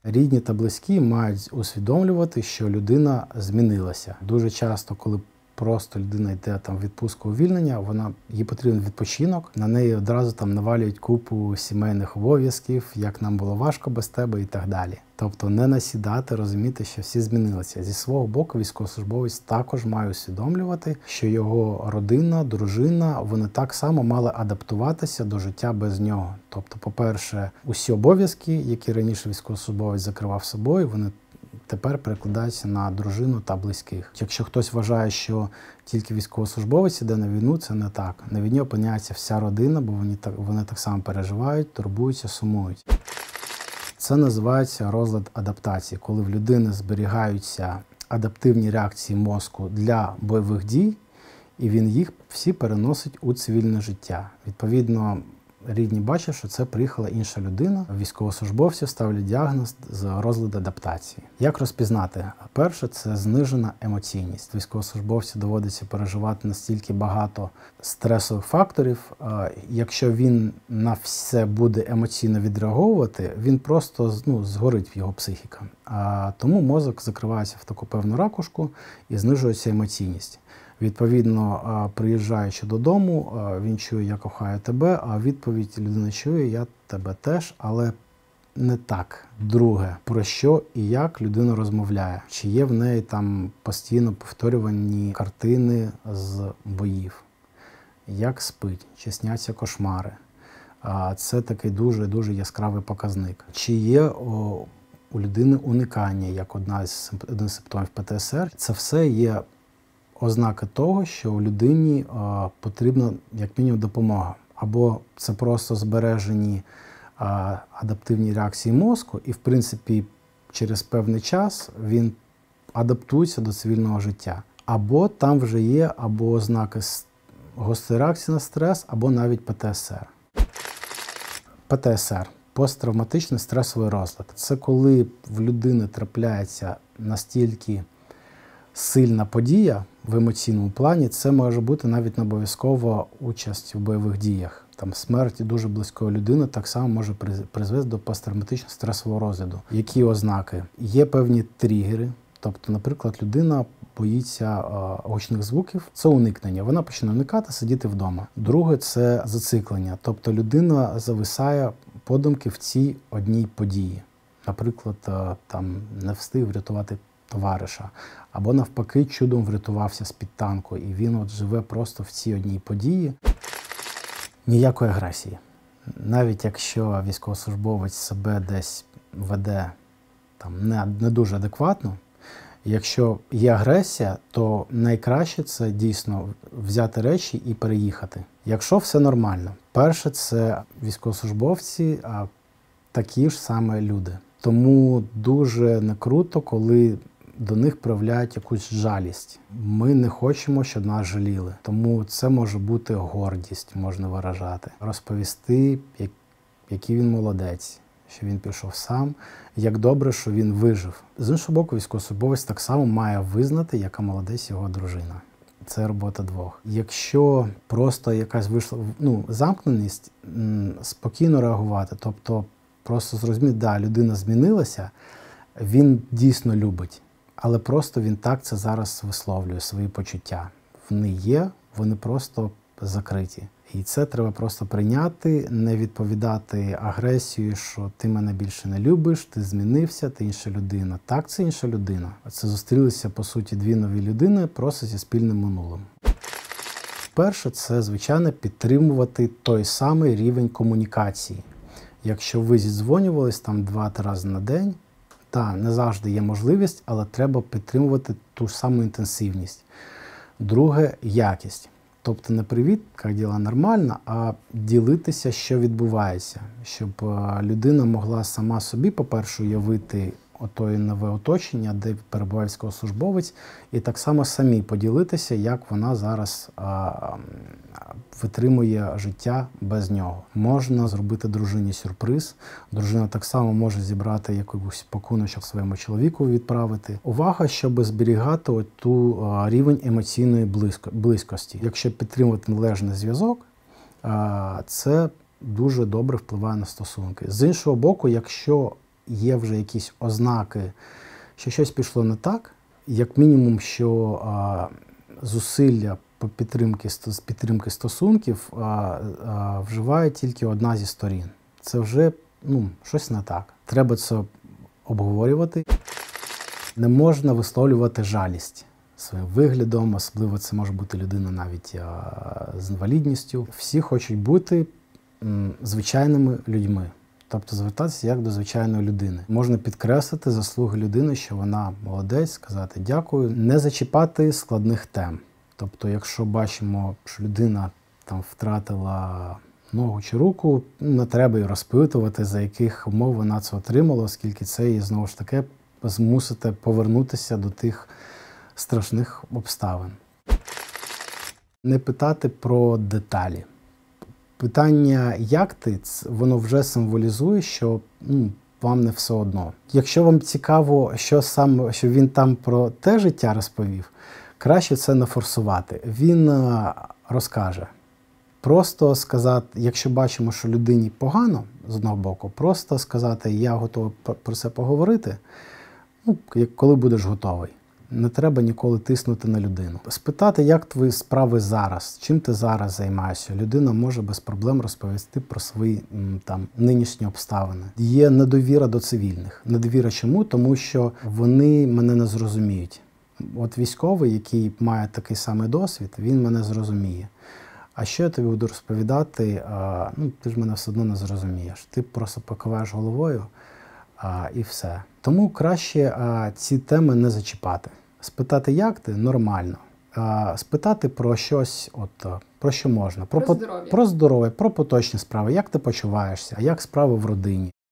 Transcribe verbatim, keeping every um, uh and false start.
Рідні та близькі мають усвідомлювати, що людина змінилася. Дуже часто, коли просто людина йде там в відпустку увільнення, вона, їй потрібен відпочинок, на неї одразу там навалюють купу сімейних обов'язків, як нам було важко без тебе і так далі. Тобто не насідати, розуміти, що всі змінилися. Зі свого боку військовослужбовець також має усвідомлювати, що його родина, дружина, вони так само мали адаптуватися до життя без нього. Тобто, по-перше, усі обов'язки, які раніше військовослужбовець закривав собою, вони тепер перекладаються на дружину та близьких. Якщо хтось вважає, що тільки військовослужбовець іде на війну, це не так. На війні опиняється вся родина, бо вони так, вони так само переживають, турбуються, сумують. Це називається розлад адаптації, коли в людини зберігаються адаптивні реакції мозку для бойових дій, і він їх всі переносить у цивільне життя. Відповідно, рідні бачать, що це приїхала інша людина. Військовослужбовців ставлять діагноз з розладу адаптації. Як розпізнати? Перше – це знижена емоційність. Військовослужбовцю доводиться переживати настільки багато стресових факторів. Якщо він на все буде емоційно відреаговувати, він просто ну, згорить в його психіка. А тому мозок закривається в таку певну ракушку і знижується емоційність. Відповідно, приїжджаючи додому, він чує «я кохаю тебе», а відповідь людина чує «я тебе теж», але не так. Друге, про що і як людина розмовляє. Чи є в неї там постійно повторювані картини з боїв. Як спить, чи сняться кошмари. Це такий дуже-дуже яскравий показник. Чи є о, у людини уникання, як одна з, один з симптомів Пе Те Ес Ер. Це все є ознаки того, що у людині а, потрібна як мінімум допомога. Або це просто збережені а, адаптивні реакції мозку, і в принципі через певний час він адаптується до цивільного життя. Або там вже є або ознаки гострої реакції на стрес, або навіть Пе Те Ес Ер. Пе Те Ес Ер – посттравматичний стресовий розлад. Це коли в людини трапляється настільки сильна подія в емоційному плані, це може бути навіть не обов'язково участь у бойових діях. Там смерть дуже близької людини так само може призвести до посттравматичного стресового розладу. Які ознаки? Є певні тригери, тобто, наприклад, людина боїться е, гучних звуків, це уникнення. Вона почне уникати, сидіти вдома. Друге – це зациклення, тобто людина зависає подумки в цій одній події. Наприклад, е, там не встиг врятувати товариша, або навпаки чудом врятувався з-під танку, і він от живе просто в цій одній події. Ніякої агресії. Навіть якщо військовослужбовець себе десь веде там, не, не дуже адекватно, якщо є агресія, то найкраще це дійсно взяти речі і переїхати. Якщо все нормально. Перше, це військовослужбовці, а такі ж саме люди. Тому дуже не круто, коли до них проявляють якусь жалість. Ми не хочемо, щоб нас жаліли. Тому це може бути гордість, можна виражати. Розповісти, який він молодець, що він пішов сам, як добре, що він вижив. З іншого боку, військовослужбовець так само має визнати, яка молодець його дружина. Це робота двох. Якщо просто якась вийшла ну, замкненість, спокійно реагувати, тобто просто зрозуміти, да, людина змінилася, він дійсно любить, але просто він так це зараз висловлює, свої почуття. Вони є, вони просто закриті. І це треба просто прийняти, не відповідати агресією, що ти мене більше не любиш, ти змінився, ти інша людина. Так, це інша людина. Це зустрілися, по суті, дві нові людини, просто зі спільним минулим. Перше, це, звичайно, підтримувати той самий рівень комунікації. Якщо ви зідзвонювались там два-три рази на день, так, не завжди є можливість, але треба підтримувати ту ж саму інтенсивність. Друге – якість. Тобто не привіт, як діла нормально, а ділитися, що відбувається. Щоб людина могла сама собі, по-перше, уявити отоє нове оточення, де перебуває військовослужбовець, і так само самі поділитися, як вона зараз а, витримує життя без нього. Можна зробити дружині сюрприз. Дружина так само може зібрати якийсь пакуночок своєму чоловіку, відправити. Увага, щоб зберігати оту а, рівень емоційної близько, близькості. Якщо підтримувати належний зв'язок, а, це дуже добре впливає на стосунки. З іншого боку, якщо є вже якісь ознаки, що щось пішло не так, як мінімум, що а, зусилля по підтримки, з підтримки стосунків а, а, вживає тільки одна зі сторін. Це вже ну, щось не так. Треба це обговорювати. Не можна висловлювати жалість своїм виглядом, особливо це може бути людина навіть а, з інвалідністю. Всі хочуть бути м, звичайними людьми. Тобто звертатися як до звичайної людини. Можна підкреслити заслуги людини, що вона молодець, сказати дякую, не зачіпати складних тем. Тобто, якщо бачимо, що людина там втратила ногу чи руку, не треба її розпитувати, за яких умов вона це отримала, оскільки це її, знову ж таки, змусите повернутися до тих страшних обставин. Не питати про деталі. Питання «як ти?» воно вже символізує, що ну, вам не все одно. Якщо вам цікаво, що саме, що він там про те життя розповів, краще це не форсувати. Він а, розкаже. Просто сказати, якщо бачимо, що людині погано, з одного боку, просто сказати «я готовий про це поговорити», ну, коли будеш готовий. Не треба ніколи тиснути на людину. Спитати, як твої справи зараз, чим ти зараз займаєшся. Людина може без проблем розповісти про свої там нинішні обставини. Є недовіра до цивільних. Недовіра чому? Тому що вони мене не зрозуміють. От військовий, який має такий самий досвід, він мене зрозуміє. А що я тобі буду розповідати, а, ну, ти ж мене все одно не зрозумієш. Ти просто покиваєш головою а, і все. Тому краще а, ці теми не зачіпати. Спитати, як ти? Нормально. А, спитати про щось, от, про що можна. Про, Про здоров'я. Про здоров'я, про поточні справи. Як ти почуваєшся? Як справи в родині?